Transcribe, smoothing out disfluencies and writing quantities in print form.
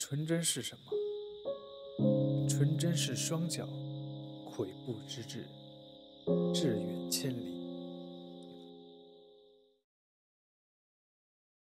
纯真是什么？纯真是双脚，跬步之志，志远千里。